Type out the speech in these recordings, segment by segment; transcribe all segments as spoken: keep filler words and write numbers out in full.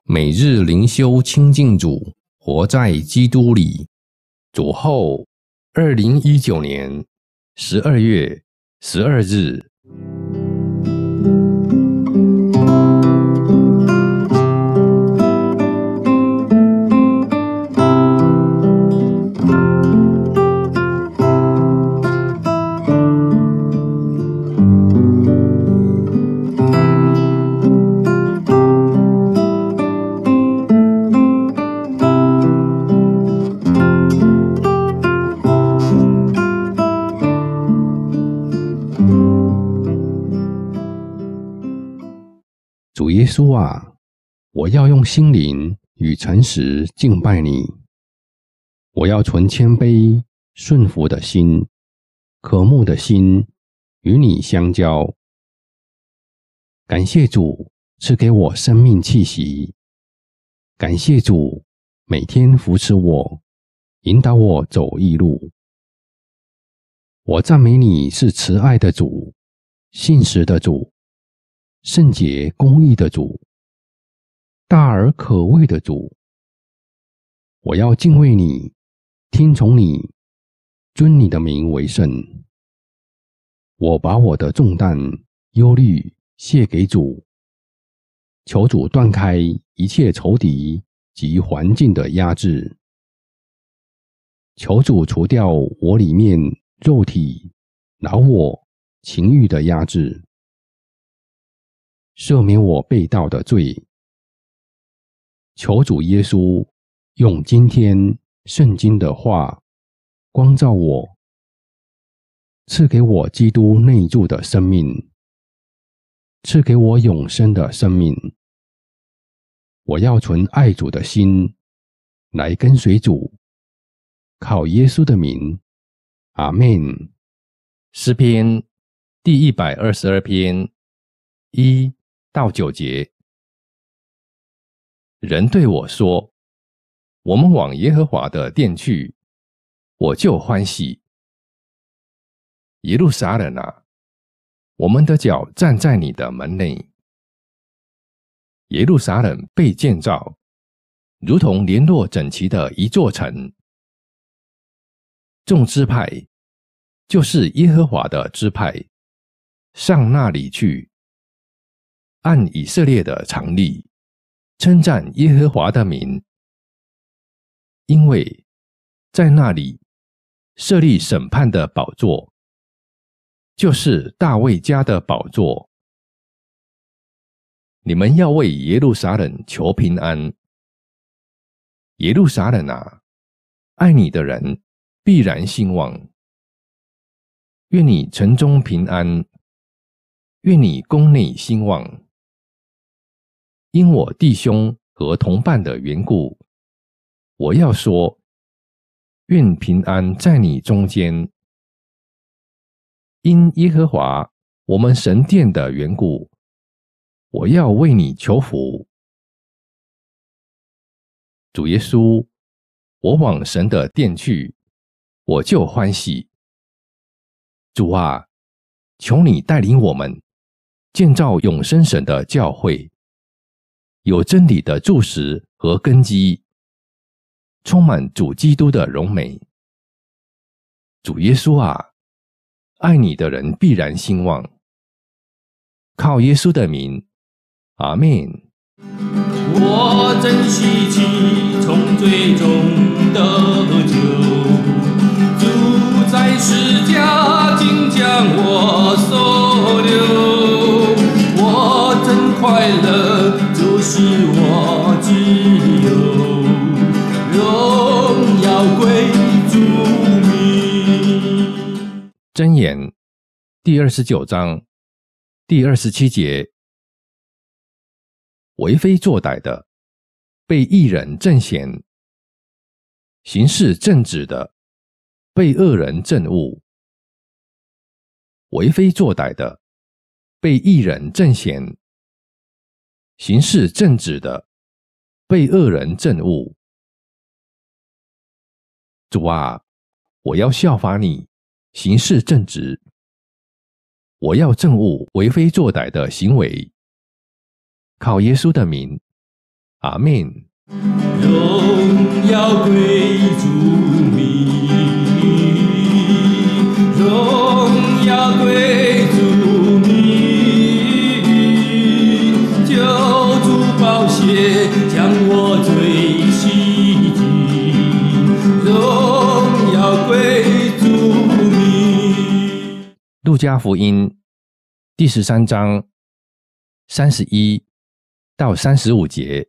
每日灵修亲近主，活在基督里。主后二零一九年十二月十二日。主耶稣啊，我要用心灵与诚实敬拜你，我要存谦卑顺服的心、渴慕的心与你相交。感谢主赐给我生命气息，感谢主每天扶持我，引导我走义路。我赞美你是慈爱的主，信实的主，圣洁公义的主，大而可畏的主。我要敬畏你，听从你，尊你的名为圣。我把我的重担忧虑卸给主，求主断开一切仇敌及环境的压制，求主除掉我里面肉体、老我、情欲的压制，赦免我背道的罪。求主耶稣用今天圣经的话光照我，赐给我基督内住的生命，赐给我永生的生命。我要存爱主的心来跟随主，靠耶稣的名，阿们。诗篇第一百二十二篇一到九节。人对我说，我们往耶和华的殿去，我就欢喜。耶路撒冷啊，我们的脚站在你的门内。耶路撒冷被建造，如同联络整齐的一座城。众支派，就是耶和华的支派，上那里去，按以色列的常例，称赞耶和华的名，因为在那里设立审判的宝座，就是大卫家的宝座。你们要为耶路撒冷求平安。耶路撒冷啊，爱你的人必然兴旺。愿你城中平安，愿你宫内兴旺。因我弟兄和同伴的缘故，我要说，愿平安在你中间。因耶和华我们神殿的缘故，我要为你求福。主耶稣，我往神的殿去，我就欢喜。主啊，求你带领我们建造永生神的教会，有真理的柱石和根基，充满主基督的荣美。主耶稣啊，爱你的人必然兴旺。靠耶稣的名，阿们。 我真稀奇从罪中得救，主在世家竟将我收留，我真快乐，就是我自由，荣耀归主名。 箴言第二十九章第二十七节。为非作歹的，被义人正嫌；行事正直的，被恶人憎恶。为非作歹的，被义人正嫌；行事正直的，被恶人憎恶。主啊，我要效法你，行事正直。我要憎恶为非作歹的行为。靠耶稣的名， 阿们。 荣耀归主名，荣耀归主名，救主宝血将我罪洗净，荣耀归主名。 路加福音第十三章三十一到三十五节。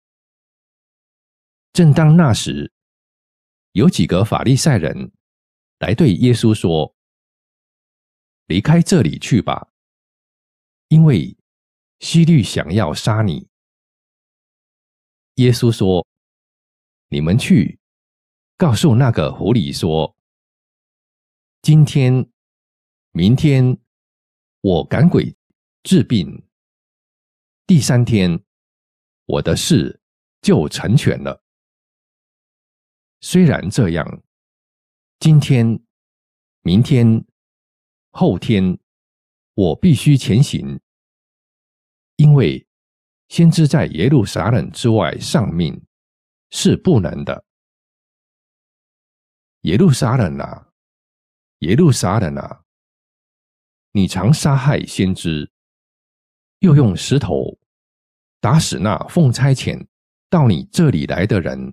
正当那时，有几个法利赛人来对耶稣说：“离开这里去吧，因为希律想要杀你。”耶稣说：“你们去，告诉那个狐狸说，今天、明天，我赶鬼治病，第三天，我的事就成全了。虽然这样，今天、明天、后天，我必须前行，因为先知在耶路撒冷之外丧命是不能的。耶路撒冷啊，耶路撒冷啊，你常杀害先知，又用石头打死那奉差遣到你这里来的人。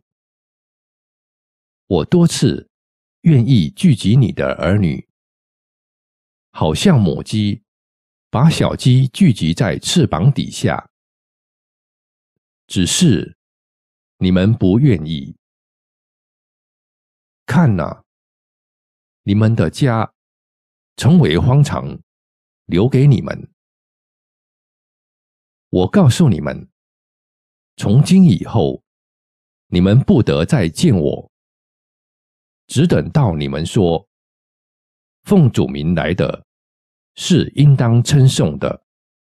我多次愿意聚集你的儿女，好像母鸡把小鸡聚集在翅膀底下，只是你们不愿意。看哪，你们的家成为荒场，留给你们。我告诉你们，从今以后，你们不得再见我，只等到你们说，奉主名来的，是应当称颂的。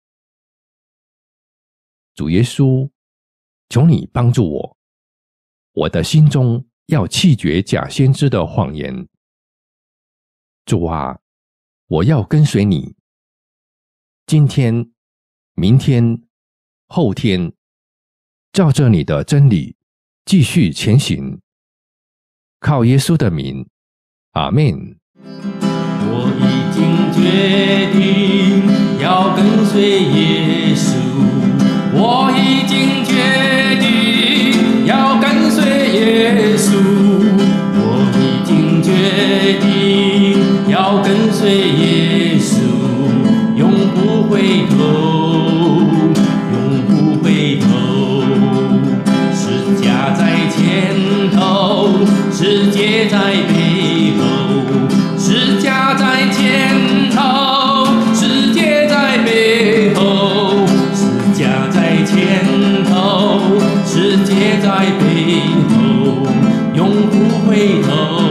主耶稣，求你帮助我，我的心中要弃绝假先知的谎言。主啊，我要跟随你，今天、明天、后天，照着你的真理继续前行。靠耶稣的名，阿们。 我已经决定要跟随耶稣，我已经决定要跟随耶稣，我已经决定要跟随耶稣，永不回头，永不回头。十架在前头，世界在背后，十架在前头，世界在背后，十架在前头，世界在背后，永不回头。